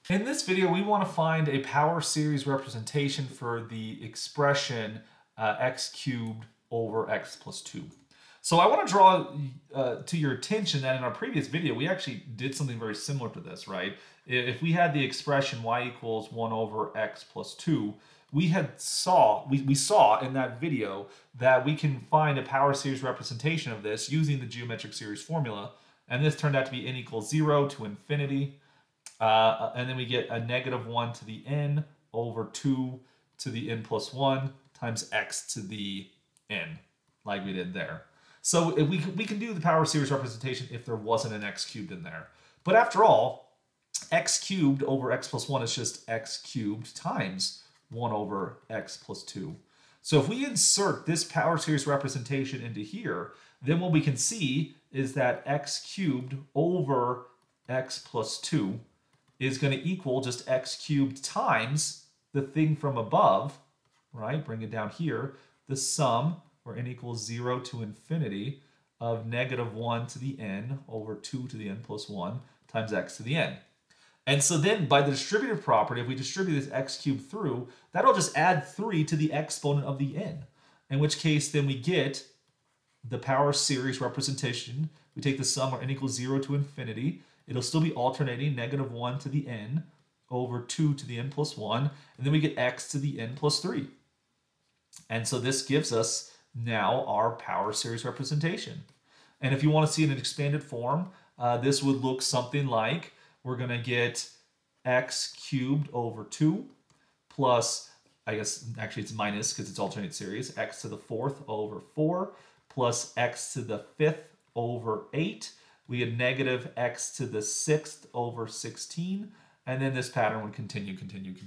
In this video, we want to find a power series representation for the expression x cubed over x plus 2. So I want to draw to your attention that in our previous video, we actually did something very similar to this, right? If we had the expression y equals 1 over x plus 2, we saw in that video that we can find a power series representation of this using the geometric series formula. And this turned out to be n equals 0 to infinity. And then we get a negative 1 to the n over 2 to the n plus 1 times x to the n, like we did there. So if we can do the power series representation if there wasn't an x cubed in there. But after all, x cubed over x plus 1 is just x cubed times 1 over x plus 2. So if we insert this power series representation into here, then what we can see is that x cubed over x plus 2 is going to equal just x cubed times the thing from above, right? Bring it down here. The sum, where n equals 0 to infinity, of negative 1 to the n over 2 to the n plus 1 times x to the n. And so then by the distributive property, if we distribute this x cubed through, that'll just add 3 to the exponent of the n, in which case then we get the power series representation. We take the sum where n equals 0 to infinity. It'll still be alternating negative 1 to the n over 2 to the n plus 1, and then we get x to the n plus 3. And so this gives us now our power series representation. And if you want to see it in an expanded form, this would look something like we're going to get x cubed over 2 plus, I guess actually it's minus because it's alternate series, x to the 4th over 4 plus x to the 5th over 8. We get negative x to the 6th over 16. And then this pattern would continue.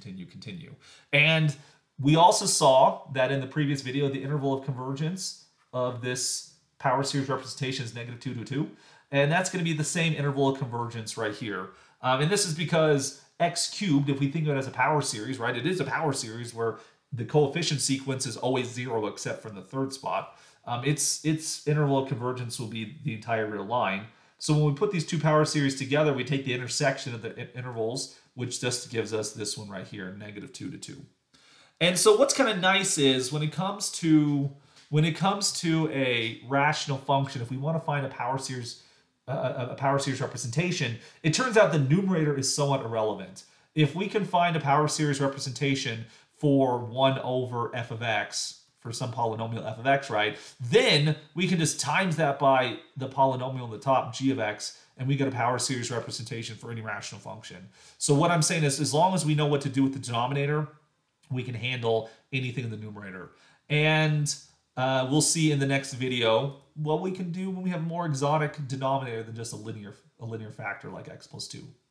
And we also saw that in the previous video, the interval of convergence of this power series representation is negative 2 to 2. And that's going to be the same interval of convergence right here. And this is because x cubed, if we think of it as a power series, right? It is a power series where the coefficient sequence is always 0 except for the third spot. Its interval of convergence will be the entire real line. So when we put these two power series together, we take the intersection of the intervals, which just gives us this one right here, negative 2 to 2. And so what's kind of nice is when it comes to a rational function, if we want to find a power series representation, it turns out the numerator is somewhat irrelevant. If we can find a power series representation for 1 over f of x, for some polynomial f of x, right, then we can just times that by the polynomial on the top, g of x, and we get a power series representation for any rational function. So what I'm saying is, as long as we know what to do with the denominator, we can handle anything in the numerator. And we'll see in the next video what we can do when we have a more exotic denominator than just a linear factor like x plus 2.